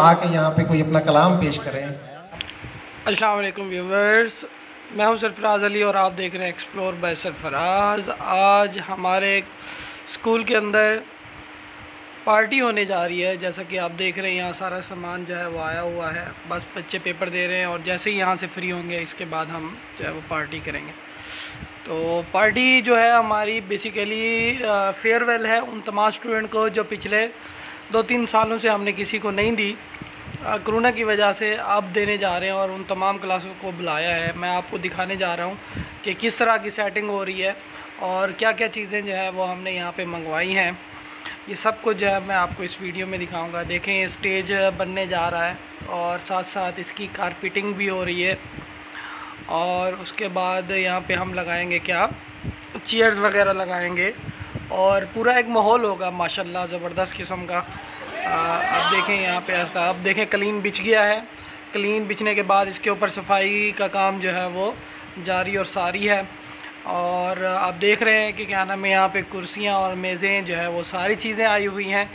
आके यहाँ पे कोई अपना कलाम पेश करें। अस्सलाम वालेकुम व्यूवर्स, मैं हूं सरफराज अली और आप देख रहे हैं एक्सप्लोर बाय सरफराज। आज हमारे स्कूल के अंदर पार्टी होने जा रही है। जैसा कि आप देख रहे हैं यहाँ सारा सामान जो है वो आया हुआ है। बस बच्चे पेपर दे रहे हैं और जैसे ही यहाँ से फ्री होंगे इसके बाद हम जो है वो पार्टी करेंगे। तो पार्टी जो है हमारी बेसिकली फेयरवेल है उन तमाम स्टूडेंट को जो पिछले 2-3 सालों से हमने किसी को नहीं दी, कोरोना की वजह से अब देने जा रहे हैं और उन तमाम क्लासों को बुलाया है। मैं आपको दिखाने जा रहा हूँ कि किस तरह की सेटिंग हो रही है और क्या क्या चीज़ें जो है वो हमने यहाँ पे मंगवाई हैं। ये सब कुछ जो है मैं आपको इस वीडियो में दिखाऊंगा। देखें ये स्टेज बनने जा रहा है और साथ साथ इसकी कारपेटिंग भी हो रही है और उसके बाद यहाँ पे हम लगाएंगे क्या, चेयर्स वगैरह लगाएंगे और पूरा एक माहौल होगा माशाल्लाह ज़बरदस्त किस्म का। अब देखें यहाँ पे ऐसा, अब देखें क्लीन बिछ गया है। क्लीन बिछने के बाद इसके ऊपर सफाई का काम जो है वो जारी और सारी है। और आप देख रहे हैं कि क्या नाम है, यहाँ पे कुर्सियाँ और मेज़ें जो है वो सारी चीज़ें आई हुई हैं।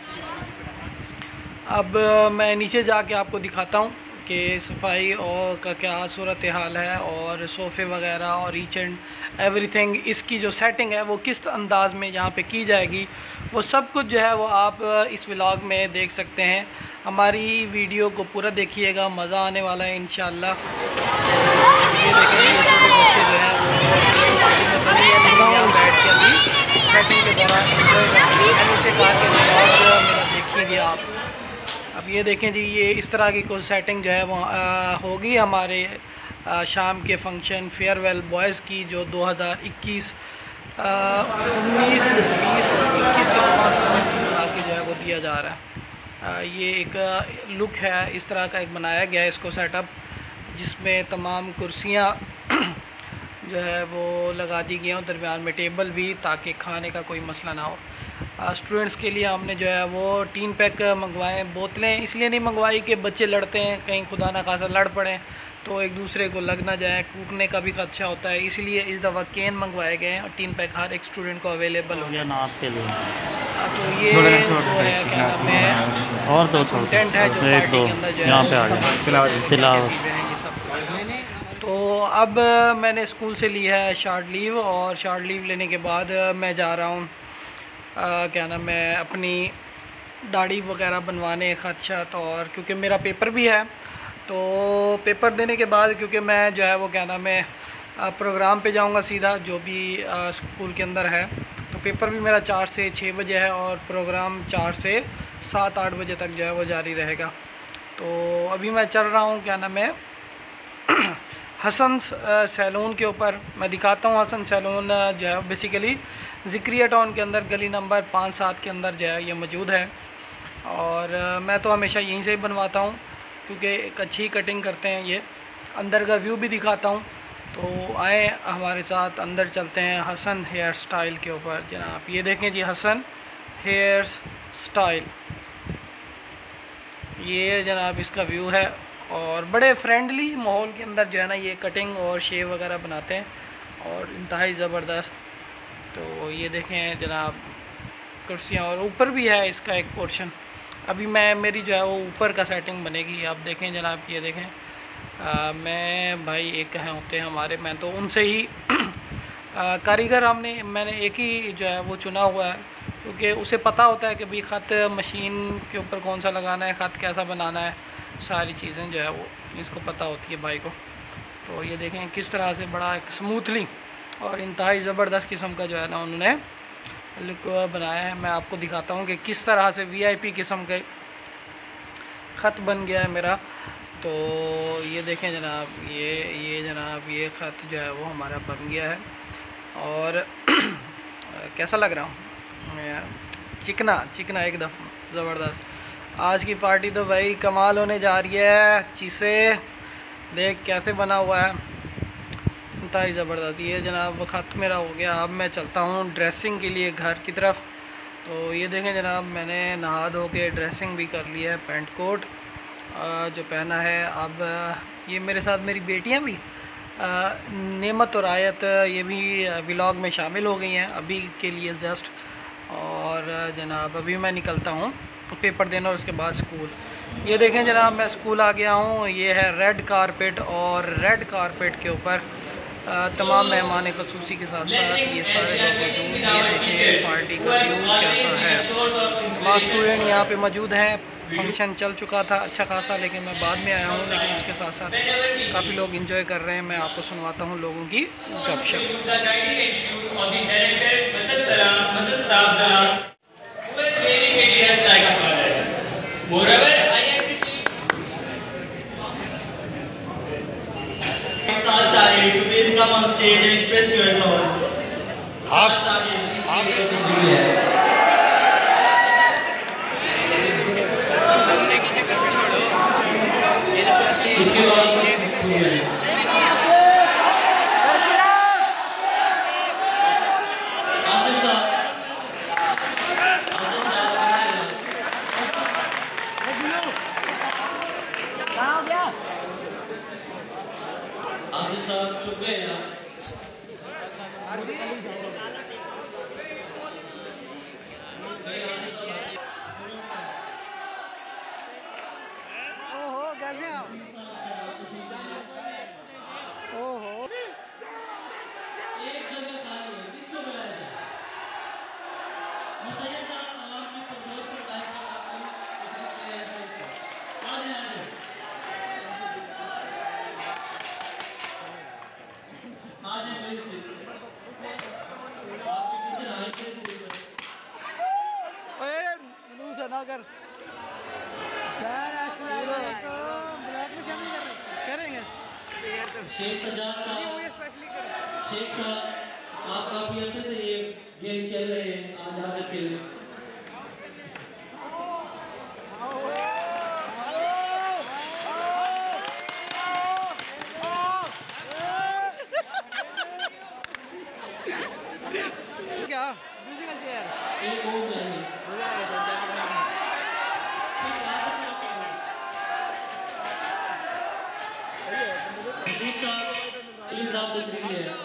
अब मैं नीचे जाके आपको दिखाता हूँ कि सफाई और का क्या सूरत हाल है और सोफ़े वगैरह और ईच एंड एवरीथिंग, इसकी जो सेटिंग है वो किस अंदाज़ में यहाँ पे की जाएगी, वो सब कुछ जो है वो आप इस व्लॉग में देख सकते हैं। हमारी वीडियो को पूरा देखिएगा, मज़ा आने वाला है इंशाल्लाह। तो ये देखें, ये छोटे बच्चे जो हैं वो पार्टी में तो नहीं है लेकिन यहाँ बैठ के अभी सेटिंग के दौरान इंजॉय कर रहे हैं। मैंने इसे कहा कि व्लॉग मेरा देखिए आप। अब ये देखें जी, ये इस तरह की कोई सेटिंग जो है वो होगी हमारे शाम के फंक्शन फेयरवेल बॉयज़ की जो 2021, 19, 20 और 21 के तमाम स्टूडेंट को बुला के जो है वो दिया जा रहा है। ये एक लुक है, इस तरह का एक बनाया गया है इसको सेटअप, जिसमें तमाम कुर्सियाँ जो है वो लगा दी गई हैं, दरमियान में टेबल भी, ताकि खाने का कोई मसला ना हो। स्टूडेंट्स के लिए हमने जो है वो टीन पैक मंगवाए। बोतलें इसलिए नहीं मंगवाई कि बच्चे लड़ते हैं, कहीं खुदा ना खासा लड़ पड़ें तो एक दूसरे को लग ना जाए, टूटने का भी खदशा होता है, इसलिए इस दफ़ा कैन मंगवाए गए हैं और टीन पैक हर एक स्टूडेंट को अवेलेबल हो गया ना आपके लिए। तो ये जो है क्या नाम है और दो कंटेंट है जो पार्टी के अंदर जो है ये सब कुछ। तो अब मैंने स्कूल से ली है शॉर्ट लीव और शॉर्ट लीव लेने के बाद मैं जा रहा हूँ क्या नाम है अपनी दाढ़ी वगैरह बनवाने खदशात, और क्योंकि मेरा पेपर भी है तो पेपर देने के बाद क्योंकि मैं जो है वो क्या नाम है प्रोग्राम पे जाऊंगा सीधा जो भी स्कूल के अंदर है। तो पेपर भी मेरा 4 से 6 बजे है और प्रोग्राम 4 से 7-8 बजे तक जो है वो जारी रहेगा। तो अभी मैं चल रहा हूँ क्या नाम है हसन सैलून के ऊपर। मैं दिखाता हूँ हसन सैलून जो है बेसिकली ज़िक्रिया टाउन के अंदर गली नंबर 5-7 के अंदर जो है ये मौजूद है। और मैं तो हमेशा यहीं से ही बनवाता हूँ क्योंकि एक अच्छी कटिंग करते हैं। ये अंदर का व्यू भी दिखाता हूँ, तो आए हमारे साथ अंदर चलते हैं हसन हेयर स्टाइल के ऊपर। जनाब ये देखें जी, हसन हेयर स्टाइल, ये जनाब इसका व्यू है और बड़े फ्रेंडली माहौल के अंदर जो है ना ये कटिंग और शेव वगैरह बनाते हैं और इंतहाई ज़बरदस्त। तो ये देखें जनाब कुर्सियाँ और ऊपर भी है इसका एक पोर्शन। अभी मेरी जो है वो ऊपर का सेटिंग बनेगी। आप देखें जनाब, ये देखें मैं भाई एक हैं होते हैं हमारे, मैं तो उनसे ही कारीगर मैंने एक ही जो है वो चुना हुआ है क्योंकि उसे पता होता है कि भाई ख़त मशीन के ऊपर कौन सा लगाना है, ख़त कैसा बनाना है, सारी चीज़ें जो है वो इसको पता होती है भाई को। तो ये देखें किस तरह से बड़ा एक स्मूथली और इंतहाई ज़बरदस्त किस्म का जो है ना उन्होंने लुक बनाया है। मैं आपको दिखाता हूँ कि किस तरह से VIP किस्म के ख़त बन गया है मेरा। तो ये देखें जनाब, ये जनाब ये ख़त जो है वो हमारा बन गया है और कैसा लग रहा हूँ, चिकना एकदम ज़बरदस्त। आज की पार्टी तो भाई कमाल होने जा रही है। चीज़ें देख कैसे बना हुआ है, इंतहाई ज़बरदस्त। ये जनाब ख़त मेरा हो गया। अब मैं चलता हूँ ड्रेसिंग के लिए घर की तरफ। तो ये देखें जनाब, मैंने नहा धो के ड्रेसिंग भी कर लिया है, पैंट कोट जो पहना है। अब ये मेरे साथ मेरी बेटियाँ भी नेमत और आयत ये भी व्लॉग में शामिल हो गई हैं अभी के लिए जस्ट। और जनाब अभी मैं निकलता हूँ पेपर देना और उसके बाद स्कूल। ये देखें जनाब, मैं स्कूल आ गया हूँ। ये है रेड कारपेट और रेड कारपेट के ऊपर तमाम मेहमान ख़ुसूसी के साथ साथ ये सारे लोग मौजूद। ये देखें पार्टी का व्यू कैसा है। तमाम स्टूडेंट यहाँ पे मौजूद हैं। फंक्शन चल चुका था अच्छा खासा, लेकिन मैं बाद में आया हूँ। लेकिन उसके साथ साथ काफ़ी लोग इंजॉय कर रहे हैं। मैं आपको सुनवाता हूँ लोगों की गपशप। To please come on stage and express your thought. इसके बाद आसिफ साहब चुप गए यार। ओहो कैसे हैं आप? ओहो एक जगह खाली है, किसको बुलाया जाए? मुसैयद साहब आपने कमजोर पर बैठ कर अपनी दूसरी प्लेयर से आ जाए। आज है प्लीज आपके पीछे हाई प्लेस ओए मुंह से ना कर सर। अस्सलाम वालेकुम। ब्लॉग में शामिल करेंगे शेख सजाद साहब। शेख साहब आप काफी अच्छे से ये गेम खेल रहे हैं आज आकर के लिए। क्या एक और चाहिए। शेख साहब प्लीज आप तशरीफ ले आए।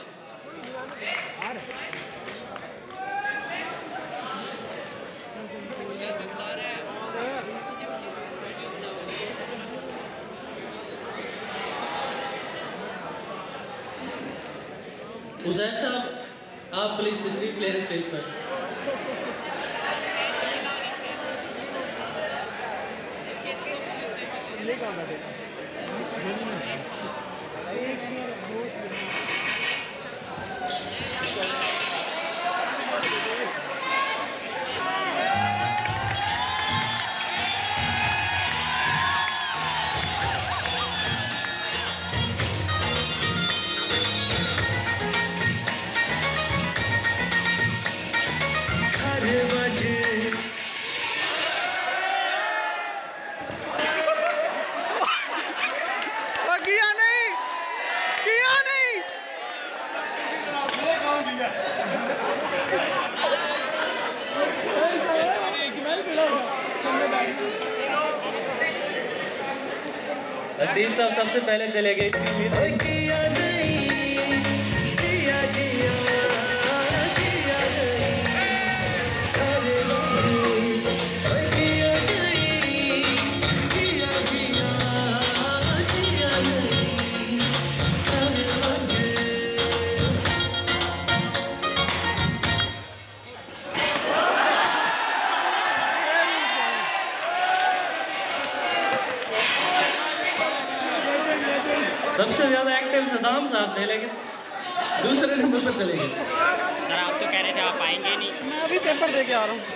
उजैर साहब आप प्लीज तशरीफ ले रहे स्टेज पर। नसीम साहब सबसे पहले चले गए। सबसे ज्यादा एक्टिव सदाम साहब थे, लेकिन दूसरे नंबर पर चले गए। सर आप तो कह रहे थे आप आएंगे नहीं। मैं अभी पेपर दे के आ रहा हूँ।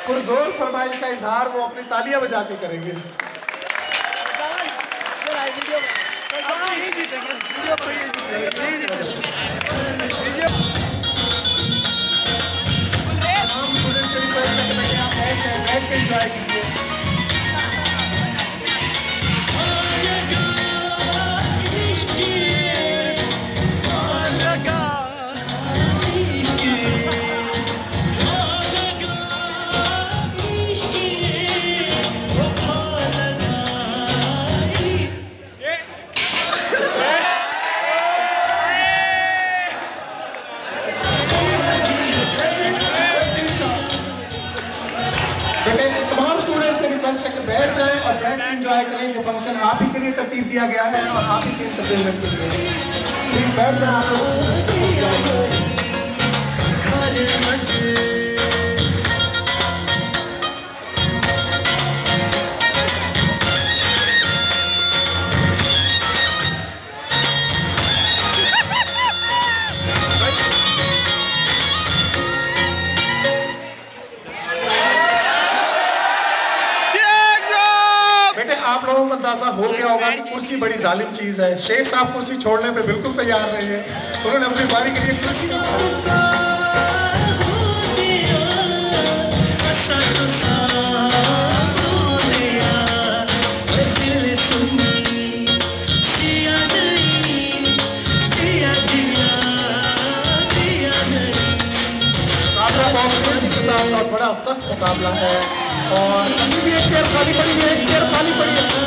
पुरजोर फरमाइश का इजहार वो अपनी तालियां बजा के करेंगे। बैठ के एंजॉय कीजिए। बैठ जाएं और बैठ के एंजॉय करें। ये फंक्शन आप ही के लिए तरतीब दिया गया है और आप ही के एंटरटेनमेंट के लिए। प्लीज बैठ जाएं आप लोग। आप लोगों को अंदाजा हो गया होगा कि कुर्सी बड़ी जालिम चीज है। शेख साहब कुर्सी छोड़ने पे बिल्कुल तैयार नहीं है। उन्होंने अपनी बारी के लिए कुर्सी के साथ और बड़ा सख्त मुकाबला है। और अभी भी एक चेयर खाली पड़ी है, एक चेयर खाली पड़ी है।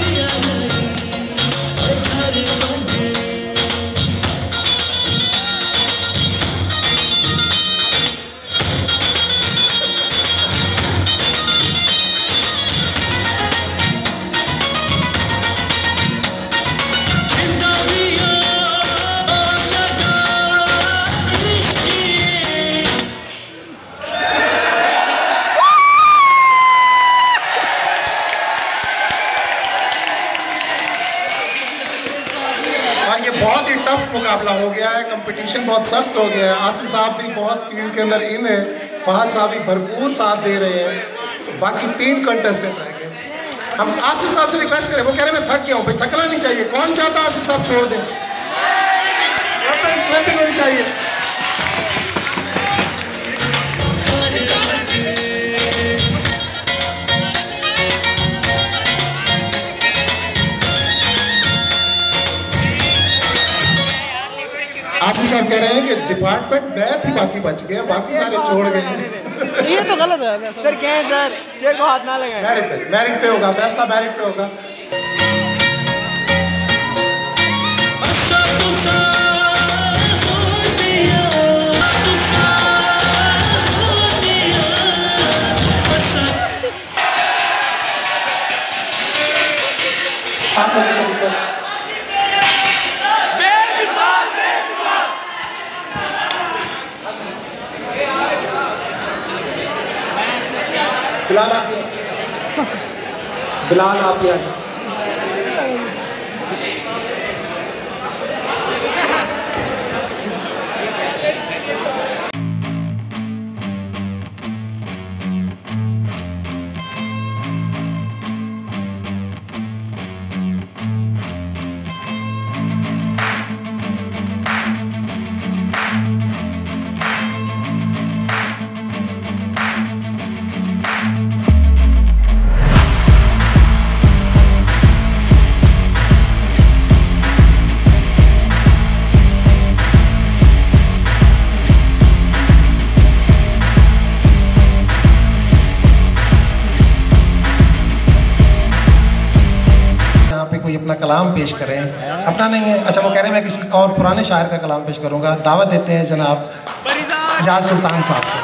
बहुत ही टफ मुकाबला हो गया है। कंपटीशन बहुत सख्त हो गया है। आसिफ साहब भी बहुत फील्ड के अंदर इन है, फहद साहब भी भरपूर साथ दे रहे हैं। बाकी 3 कंटेस्टेंट रह गए। हम आसिफ साहब से रिक्वेस्ट करें, वो कह रहे मैं थक गया हूँ। भाई थकना नहीं चाहिए। कौन चाहता आसिफ साहब छोड़ दें? होनी चाहिए। आसिफ साहब कह रहे हैं कि डिपार्टमेंट मैथ ही बाकी बच गया, बाकी सारे छोड़ गए। ये तो गलत है सर। क्या है सर, शेर को हाथ ना लगाएं। मेरिट पे होगा फैसला, मेरिट पे होगा। आप लोगों से रिक्वेस्ट बिलाल आप बिलाल आप कोई अपना कलाम पेश करें। अपना नहीं है, अच्छा वो कह रहे हैं मैं किसी और पुराने शायर का कलाम पेश करूंगा। दावत देते हैं जनाब इजाज सुल्तान साहब को।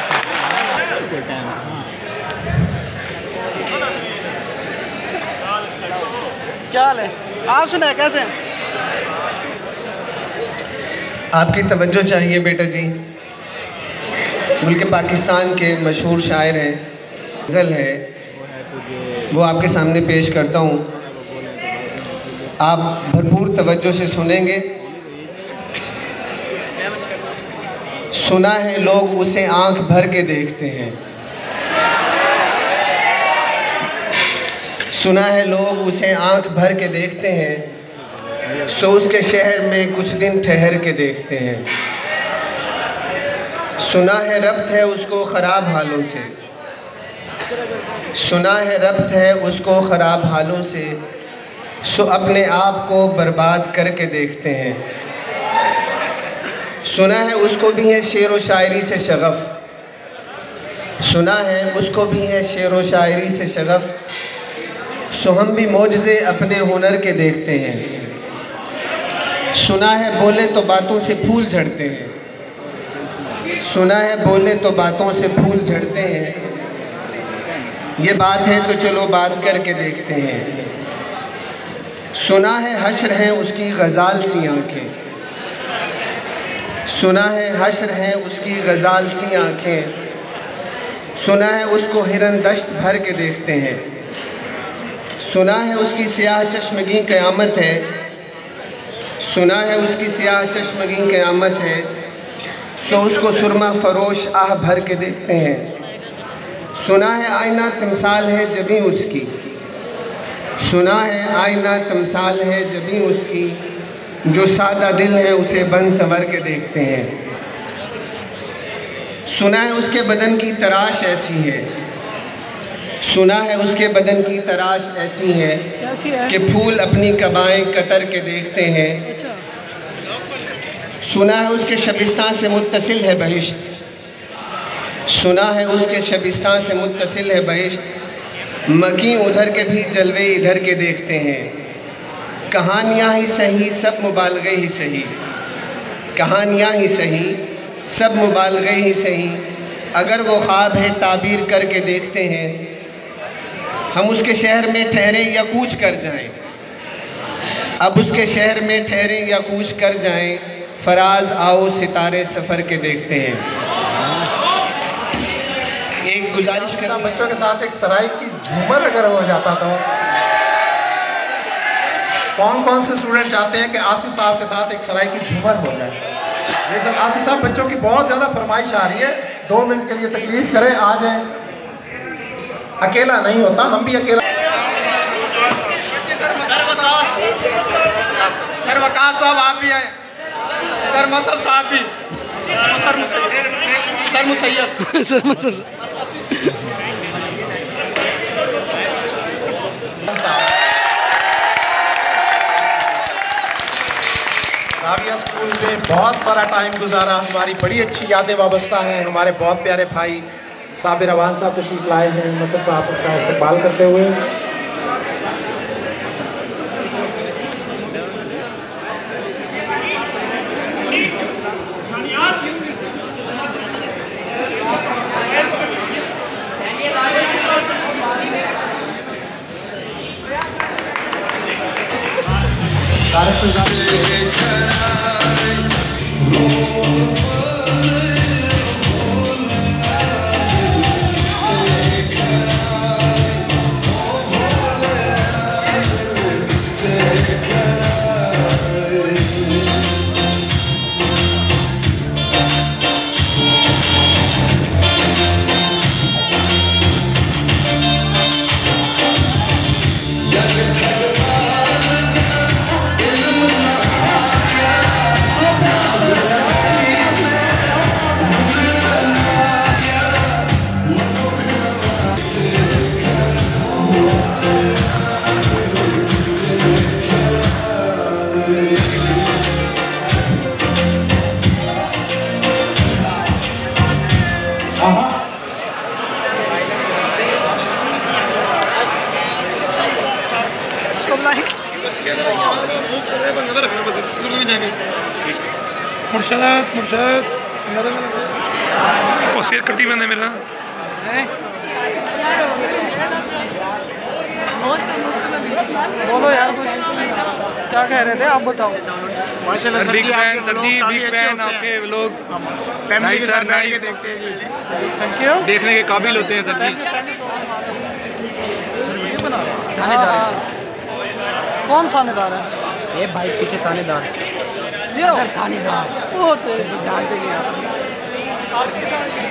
क्या हाल है? आप सुनाए कैसे? आपकी तवज्जो चाहिए बेटा जी। मुल्क पाकिस्तान के मशहूर शायर हैं, गज़ल है, वो आपके सामने पेश करता हूँ। आप भरपूर तवज्जो से सुनेंगे। सुना है लोग उसे आंख भर के देखते हैं, सुना है लोग उसे आंख भर के देखते हैं, सो उसके शहर में कुछ दिन ठहर के देखते हैं। सुना है रब्त है उसको ख़राब हालों से, सुना है रब्त है उसको ख़राब हालों से, सो अपने आप को बर्बाद करके देखते हैं। सुना है उसको भी है शेर व शायरी से शगफ़, सुना है उसको भी है शेर व शायरी से शगफ़, सो हम भी मौजज़े अपने हुनर के देखते हैं। सुना है बोले तो बातों से फूल झड़ते हैं, सुना है बोले तो बातों से फूल झड़ते हैं, ये बात है तो चलो बात करके देखते हैं। सुना है हश्र है उसकी गज़ाल सी आँखें, सुना है हश्र है उसकी गज़ाल सी आँखें, सुना है उसको हिरन दश्त भर के देखते हैं। सुना है उसकी सियाह चश्मगी क़यामत है, सुना है उसकी सियाह चश्मगी क़यामत है, सो उसको सुरमा फरोश आह भर के देखते हैं। सुना है आईना तमसाल है जबी उसकी, सुना है आईना तमसाल है जबी उसकी, जो सादा दिल है उसे बन संवर के देखते हैं। सुना है उसके बदन की तराश ऐसी है, सुना है उसके बदन की तराश ऐसी है कि फूल अपनी कबाएं कतर के देखते हैं। सुना है उसके शबिस्तान से मुत्तसिल है बहिश्त, सुना है उसके शबिस्तान से मुत्तसिल है बहिश्त, मकी उधर के भी जलवे इधर के देखते हैं। कहानियाँ ही सही सब मुबालगे ही सही, कहानियाँ ही सही सब मुबालगे ही सही, अगर वो ख्वाब है ताबीर करके देखते हैं। हम उसके शहर में ठहरे या कूच कर जाएं, अब उसके शहर में ठहरे या कूच कर जाएं, फराज आओ सितारे सफ़र के देखते हैं। एक गुजारिश करना बच्चों के साथ एक सराय की झूमर अगर हो जाता तो कौन कौन से स्टूडेंट चाहते हैं कि आसिफ साहब के साथ एक सराय की झूमर हो जाए? ये सर आसिफ साहब बच्चों की बहुत ज़्यादा फरमाइश आ रही है, 2 मिनट के लिए तकलीफ करें, आ जाएं। अकेला नहीं होता, हम भी अकेला। सर वकास साहब आप भी आए, सर मसब साहब भी, sir Musaiyad sir Musaiyad Rabia school में बहुत सारा टाइम गुजारा, हमारी बड़ी अच्छी यादें वाबस्ता हैं। हमारे बहुत प्यारे भाई साबिर रवान साहब तशरीफ लाए हैं, मसद साहब का इस्तेमाल करते हुए। मुर्शद और शेर कट्टी बंद है मेरा। बोलो यार कुछ क्या कह रहे थे आप बताओ। माशाल्लाह big fan sir ji, big fan आपके लोग फैमिली के साथ बैठ के देखते हैं जी। थैंक यू, देखने के काबिल होते हैं सर जी। थानेदार कौन थानेदार है? ये भाई पीछे थानेदार, ये सर थानेदार वो तेरे जानते नहीं आप।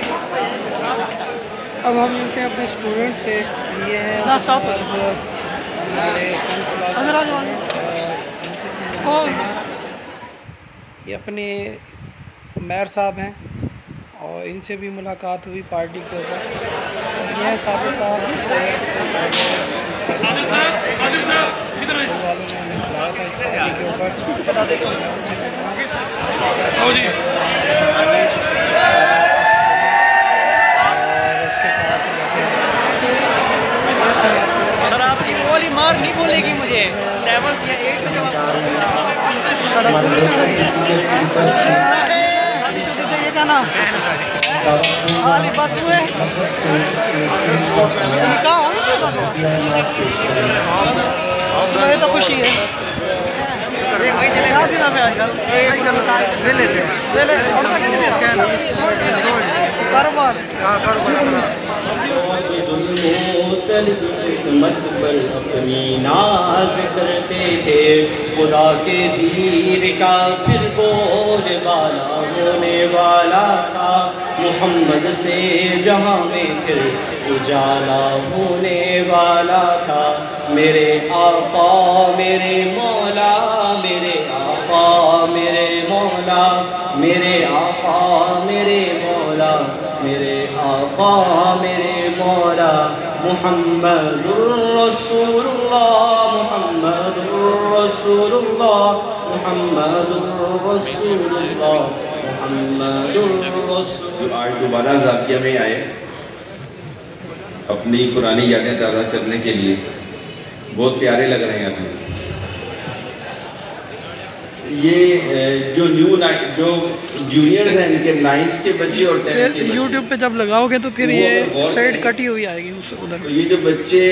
अब हम मिलते हैं अपने स्टूडेंट से। ये है हमारे 10th क्लास के स्टूडेंट, इनसे भी मिलते हैं। ये अपने मेयर साहब हैं और इनसे भी मुलाकात हुई पार्टी के ऊपर। और यह है साबिर साहब से स्कूल वालों ने हमें बुलाया था इस पार्टी के ऊपर। और उसके साथ वाली मार नहीं बोलेगी मुझे। हमारे दोस्तों की टीचर्स की रिक्वेस्ट थी ये क्या नाम तो खुशी है। किस्मत पर अपनी नाज करते थे, खुदा के दीर का फिर बोल वाला होने वाला था, मोहम्मद से जहाँ में फिर उजाला होने वाला था। मेरे आका मेरे मौला, मेरे आका मेरे मौला, मेरे आका मेरे मौला, मेरे आका मेरे मौला, मुहम्मदुर रसूलुल्लाह, मुहम्मदुर रसूलुल्लाह, मुहम्मदुर रसूलुल्लाह, मुहम्मदुर रसूलुल्लाह। आज दोबारा ज़ाकिया में आए अपनी पुरानी यादें ताज़ा करने के लिए। बहुत प्यारे लग रहे हैं अभी। ये जो जो जूनियर्स हैं इनके 9th के बच्चे और 10th के बच्चे, यूट्यूब पे जब लगाओगे तो फिर ये साइड कटी हुई आएगी उधर। तो ये जो बच्चे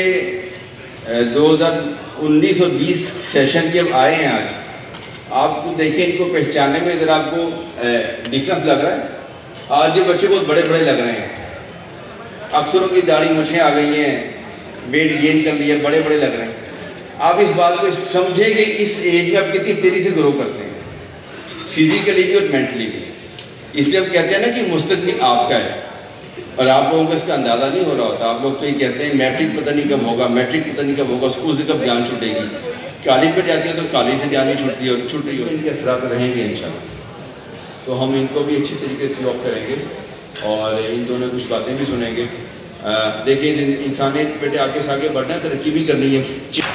2019 और 20 सेशन के आए हैं आज, आपको देखें इनको पहचानने में इधर आपको डिफरेंस लग रहा है। आज ये बच्चे बहुत बड़े बड़े लग रहे हैं, अक्सरों की दाढ़ी मूछें आ गई हैं, वेट गेन कर लिया, बड़े बड़े लग रहे हैं। आप इस बात को समझें कि इस एज में आप कितनी तेज़ी से ग्रो करते हैं, फिजिकली भी और मेंटली भी। इसलिए हम कहते हैं ना कि मुस्तकबिल आपका है, और आप लोगों को इसका अंदाज़ा नहीं हो रहा होता। आप लोग तो ये कहते हैं मैट्रिक पता नहीं कब होगा, मैट्रिक पता नहीं कब होगा, स्कूल से कब जान छूटेगी। कॉलेज पर जाते हैं तो कॉलेज से जान नहीं छूटती और छूट रही हो। इनके असरात रहेंगे इंशाल्लाह, तो हम इनको भी अच्छी तरीके से ऑफ करेंगे और इन दोनों कुछ बातें भी सुनेंगे। देखिए इंसानियत बेटे आगे से आगे बढ़ना है, तरक्की भी करनी है।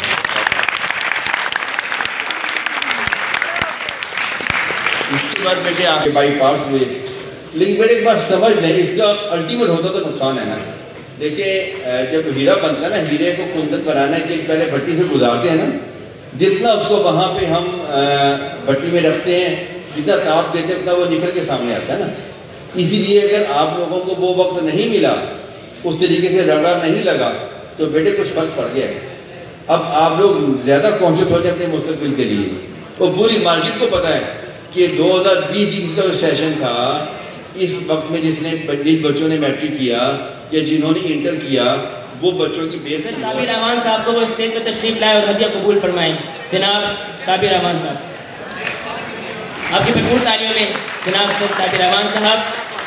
इसके बाद बेटे आगे बाई पार्ट्स हुए, लेकिन बेटे एक बार समझ लें, इसका अल्टीमेट होता तो नुकसान है ना। देखिए जब हीरा बनता है ना, हीरे को कुंदन बनाने के पहले भट्टी से गुजारते हैं ना, जितना उसको वहाँ पे हम भट्टी में रखते हैं, जितना ताप देते हैं उतना वो निखर के सामने आता है ना। इसीलिए अगर आप लोगों को वो वक्त नहीं मिला, उस तरीके से रगड़ा नहीं लगा, तो बेटे कुछ फर्क पड़ गया है। अब आप लोग ज़्यादा कॉन्शियस हो जाए अपने मुस्तकबिल के लिए। वो पूरी मार्केट को पता है कि 2020 का जो सेशन था, इस वक्त में जिन बच्चों ने मैट्रिक किया या जिन्होंने इंटर किया, वो बच्चों की बेस। साबिर रहमान साहब को वो स्टेज पर तशरीफ लाए और हदिया कबूल फरमाएं। जनाब साबिर रहमान साहब, आपकी भरपूर तालियों में जनाब सर साबिर रहमान साहब।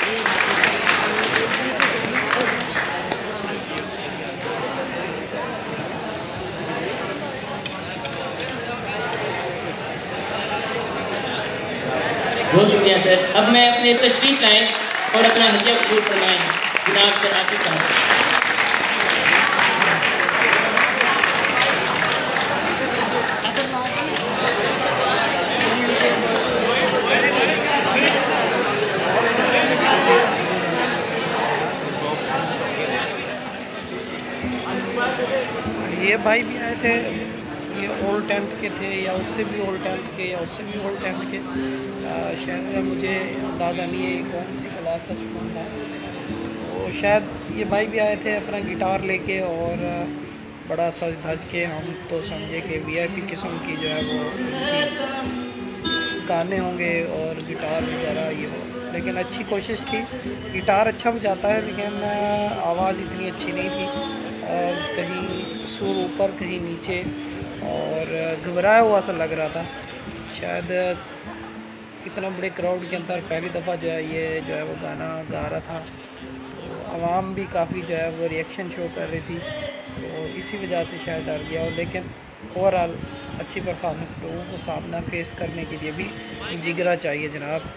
बहुत शुक्रिया सर। अब मैं अपने तशरीफ लाएं और अपना हदिया कबूल फरमाएं जनाब सर आकिब साहब। ये भाई भी आए थे, ये ओल्ड 10th के थे या उससे भी ओल्ड 10th के या उससे भी ओल्ड 10th के, शायद मुझे अंदाज़ा नहीं है कौन सी क्लास का स्टूडेंट था। तो शायद ये भाई भी आए थे अपना गिटार लेके और बड़ा सज धज के। हम तो समझे कि VIP किस्म की जो है वो गाने होंगे और गिटार वगैरह ये हो, लेकिन अच्छी कोशिश थी। गिटार अच्छा बजाता है लेकिन आवाज़ इतनी अच्छी नहीं थी, और कहीं सुर ऊपर कहीं नीचे, और घबराया हुआ सा लग रहा था। शायद इतना बड़े क्राउड के अंदर पहली दफ़ा जो है ये जो है वो गाना गा रहा था, तो आवाम भी काफ़ी जो है वो रिएक्शन शो कर रही थी। तो तो इसी वजह से शायद डर गया और, लेकिन ओवरऑल अच्छी परफॉर्मेंस लोगों को सामना फेस करने के लिए भी जिगरा चाहिए जनाब।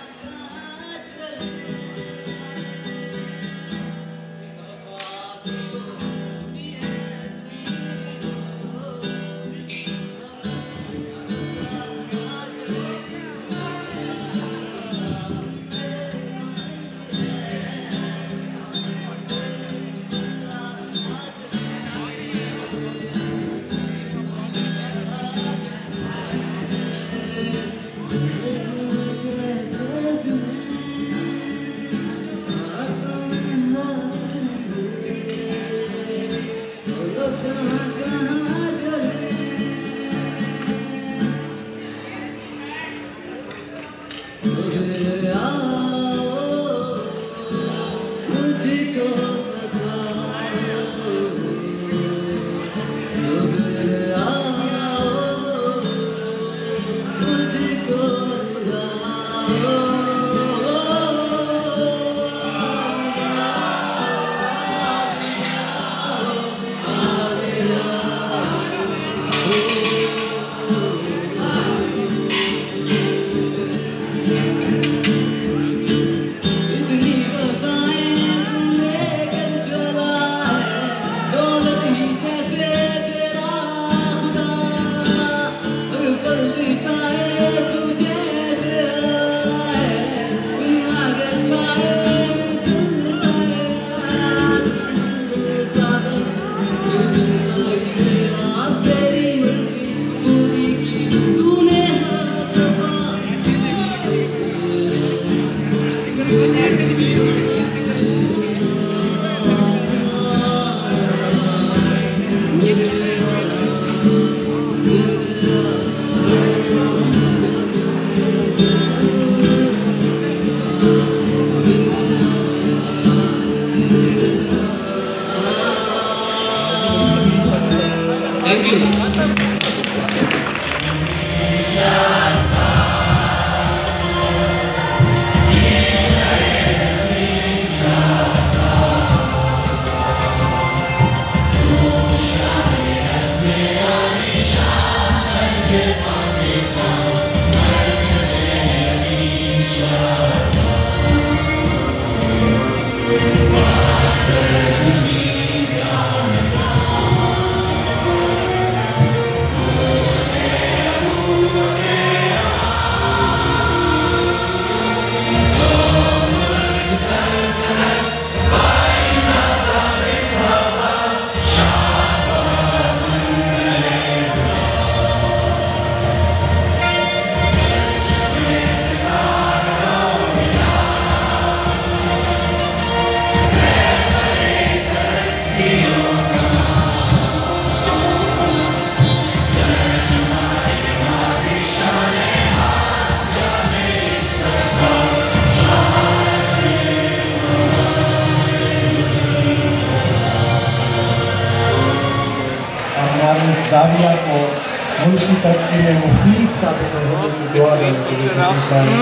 जाविया को मुल्क की तरक्की में मुफीद साबित होने की दुआ देने के लिए तशरीफ लाए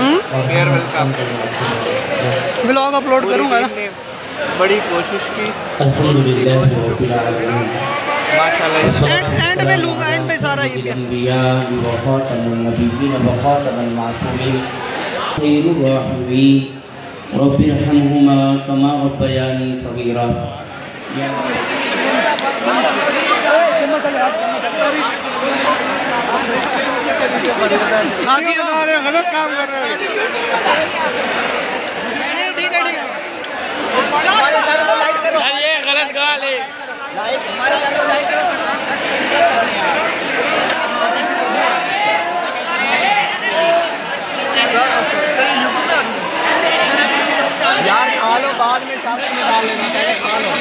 और व्लॉग अपलोड करूँगा ना। बड़ी कोशिश की एंड में लूँगा, एंड पे सारा ये गलत काम कर रहे हैं। ठीक है ये गलत गाल है। यार खा लो, बाद में साथ में डाल लेना, पहले खा लो।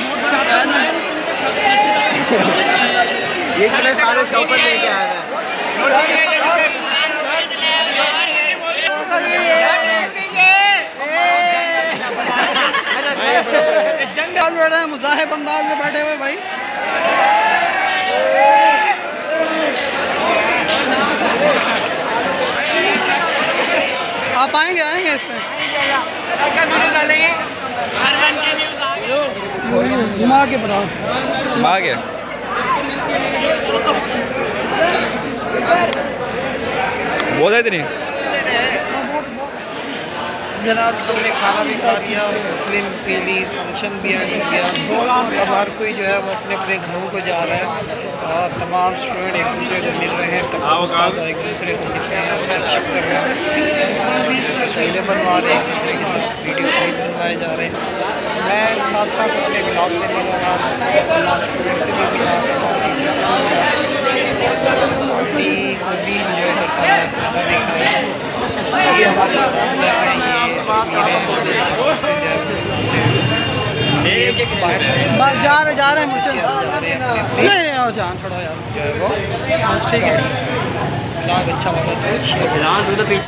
ये इतने सारे टॉपर लेके आए हैं। जंगल बैठे हैं, मुजाहिब अंदाज में बैठे हुए भाई। आप आएंगे इस पे घुमा के बताओ। घुमा के बोला इतनी जनाब सबने खाना भी खा लिया, बोतलें पी ली, फंक्शन भी एंड हो गया। अब हर कोई जो है वो अपने अपने घरों को जा रहा है। तमाम स्टूडेंट एक दूसरे को मिल रहे हैं, तमाम उस्ताद एक दूसरे को मिल रहे हैं, गपशप कर रहे हैं, तस्वीरें बनवा रहे हैं, एक दूसरे के साथ वीडियो क्लिप बनवाए जा रहे हैं। मैं साथ साथ अपने ब्लॉग में लगा रहा, तमाम स्टूडेंट से भी मिला, तमाम टीचर से भी मिला, पार्टी को भी इंजॉय करता रहा, खाना भी खाया। ये हमारे सदाम साहब हैं, ये तस्वीरें बड़े शौक से जो है बनाते हैं। ये बाहर जा रहे हैं मुझसे जा रहे हैं अपने नहीं हो जान थोड़ा यार जो है वो ठीक है। ब्लॉग अच्छा लगा तो शेयर